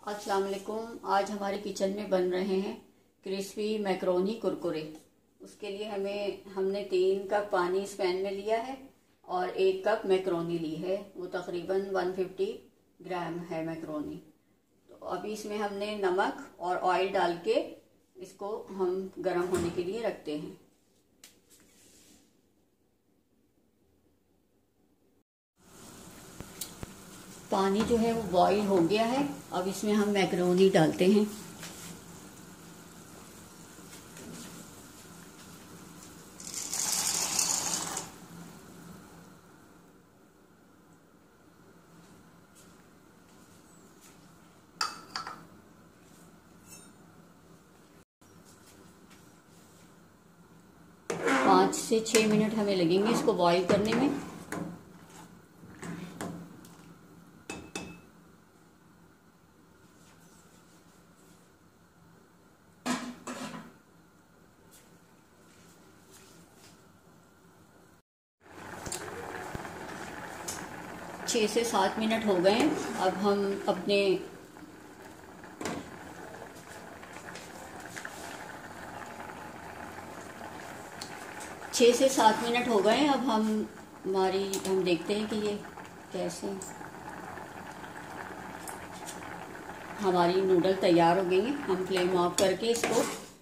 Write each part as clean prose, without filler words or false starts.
अस्सलाम वालेकुम। आज हमारे किचन में बन रहे हैं क्रिस्पी मैक्रोनी कुरकुरे। उसके लिए हमने 3 कप पानी इस पैन में लिया है और 1 कप मैक्रोनी ली है। वो तकरीबन 150 ग्राम है मैक्रोनी। तो अभी इसमें हमने नमक और ऑयल डाल के इसको हम गर्म होने के लिए रखते हैं। पानी जो है वो बॉईल हो गया है। अब इसमें हम मैक्रोनी डालते हैं। पाँच से 6 मिनट हमें लगेंगे इसको बॉईल करने में। छः से 7 मिनट हो गए। अब हम अपने छः से 7 मिनट हो गए। अब हम देखते हैं कि ये कैसे हमारी नूडल तैयार हो गई हैं। हम फ्लेम ऑफ करके इसको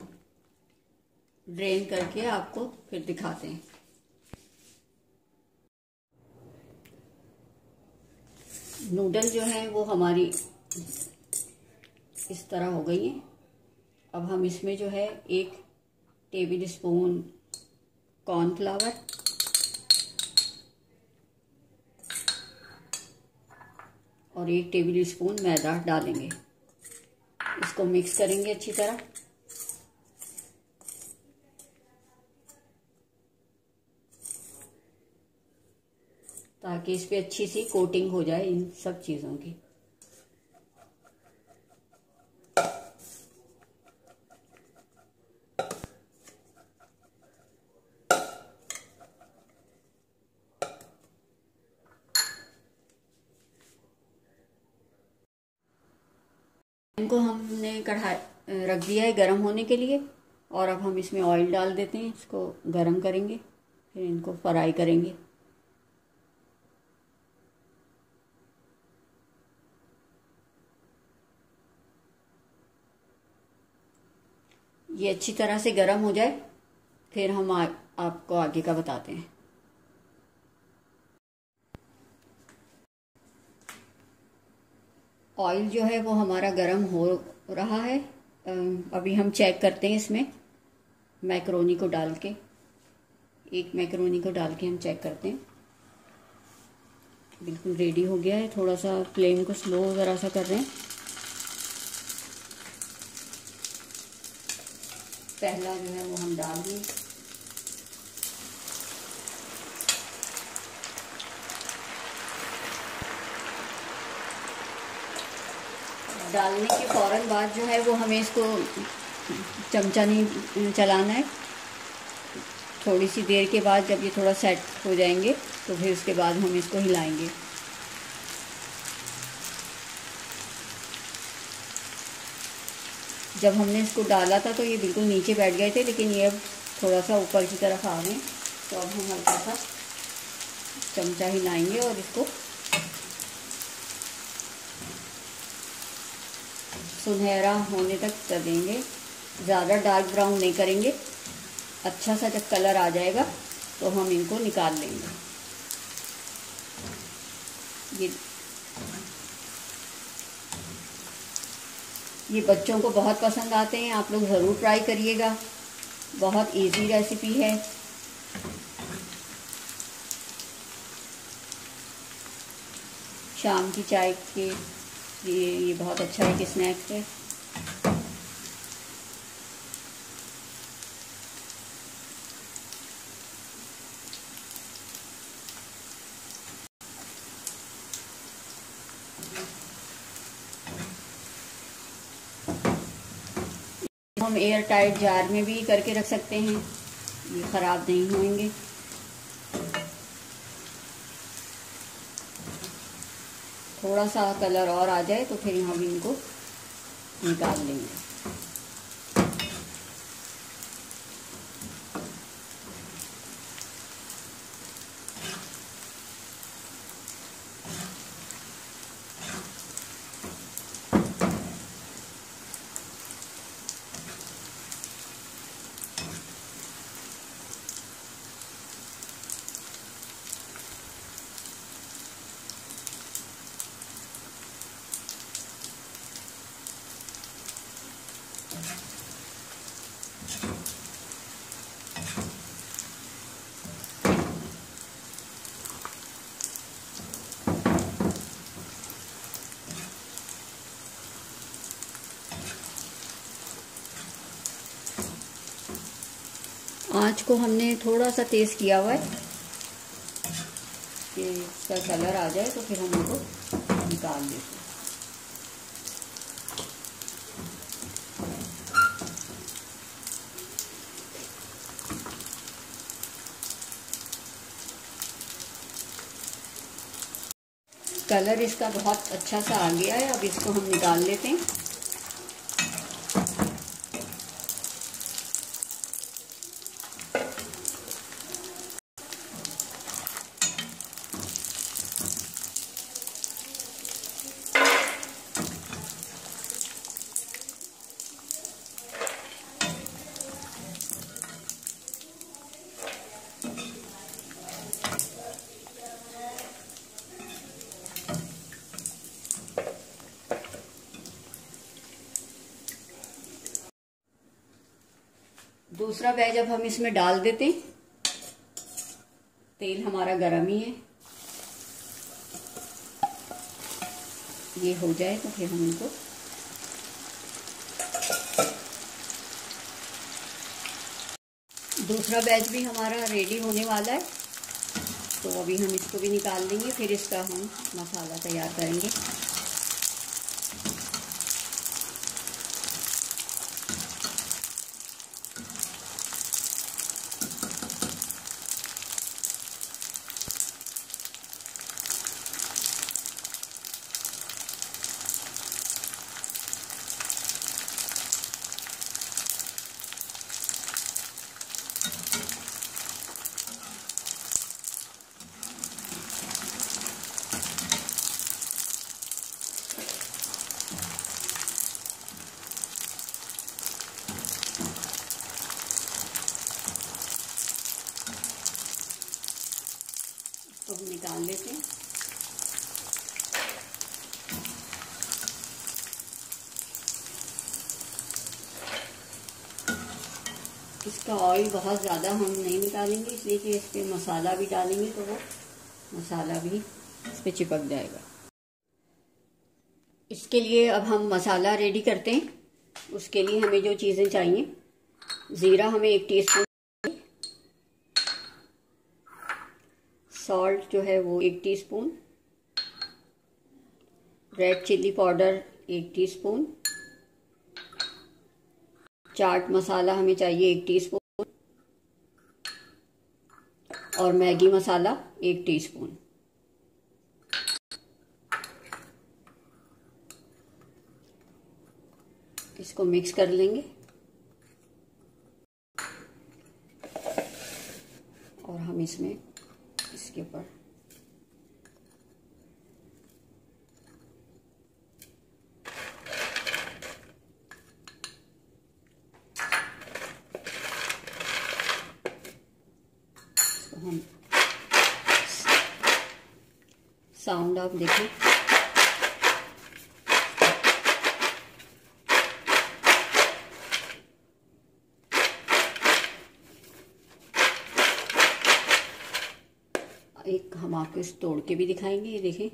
ड्रेन करके आपको फिर दिखाते हैं। नूडल जो है वो हमारी इस तरह हो गई है। अब हम इसमें जो है 1 टेबल स्पून कॉर्नफ्लावर और 1 टेबल स्पून मैदा डालेंगे। इसको मिक्स करेंगे अच्छी तरह। ताकि इस पे अच्छी सी कोटिंग हो जाए इन सब चीज़ों की। इनको हमने कढ़ाई रख दिया है गरम होने के लिए और अब हम इसमें ऑयल डाल देते हैं। इसको गरम करेंगे, फिर इनको फ्राई करेंगे। ये अच्छी तरह से गरम हो जाए फिर हम आपको आगे का बताते हैं। ऑयल जो है वो हमारा गरम हो रहा है। अभी हम चेक करते हैं इसमें मैक्रोनी को डाल के। 1 मैक्रोनी को डाल के हम चेक करते हैं। बिल्कुल रेडी हो गया है। थोड़ा सा फ्लेम को स्लो ज़रा सा कर रहे हैं। पहला जो है वो हम डाल दें। डालने के फौरन बाद जो है वो हमें इसको चमचा नहीं चलाना है। थोड़ी सी देर के बाद जब ये थोड़ा सेट हो जाएंगे तो फिर उसके बाद हम इसको हिलाएंगे। जब हमने इसको डाला था तो ये बिल्कुल नीचे बैठ गए थे, लेकिन ये अब थोड़ा सा ऊपर की तरफ आ गए। तो अब हम हल्का सा चमचा हिलाएंगे और इसको सुनहरा होने तक करेंगे। ज़्यादा डार्क ब्राउन नहीं करेंगे। अच्छा सा जब कलर आ जाएगा तो हम इनको निकाल लेंगे। ये बच्चों को बहुत पसंद आते हैं। आप लोग ज़रूर ट्राई करिएगा। बहुत इजी रेसिपी है। शाम की चाय के ये बहुत अच्छा एक स्नैक्स है। हम एयर टाइट जार में भी करके रख सकते हैं। ये ख़राब नहीं होंगे। थोड़ा सा कलर और आ जाए तो फिर हम इनको निकाल लेंगे। आँच को हमने थोड़ा सा तेज़ किया हुआ है कि इसका कलर आ जाए, तो फिर हम इनको निकाल देते हैं। कलर इसका बहुत अच्छा सा आ गया है। अब इसको हम निकाल लेते हैं। दूसरा बैच अब हम इसमें डाल देते हैं। तेल हमारा गरम ही है, ये हो जाए तो फिर हम इनको दूसरा बैच भी हमारा रेडी होने वाला है, तो अभी हम इसको भी निकाल लेंगे। फिर इसका हम मसाला तैयार करेंगे। तो हम निकाल लेते हैं। इसका ऑयल बहुत ज़्यादा हम नहीं निकालेंगे, इसलिए कि इस पर मसाला भी डालेंगे तो वो मसाला भी इस पर चिपक जाएगा। इसके लिए अब हम मसाला रेडी करते हैं। उसके लिए हमें जो चीज़ें चाहिए, ज़ीरा हमें 1 टीस्पून, सॉल्ट जो है वो 1 teaspoon, red chilli powder 1 teaspoon, chaat masala हमें चाहिए 1 टीस्पून और मैगी मसाला 1 टीस्पून। इसको मिक्स कर लेंगे और हम इसमें इसके ऊपर हम साउंड आप देखें। एक हम आपको इस तोड़ के भी दिखाएंगे, ये देखें।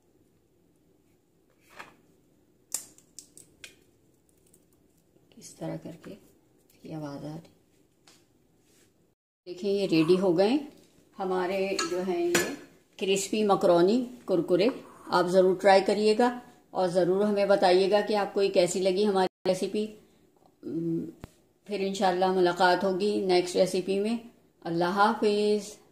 किस तरह करके इसकी आवाज़ आ रही। देखिए ये रेडी हो गए हमारे जो हैं ये क्रिस्पी मकरोनी कुरकुरे। आप ज़रूर ट्राई करिएगा और ज़रूर हमें बताइएगा कि आपको ये कैसी लगी हमारी रेसिपी। फिर इंशाल्लाह मुलाकात होगी नेक्स्ट रेसिपी में। अल्लाह हाफिज़।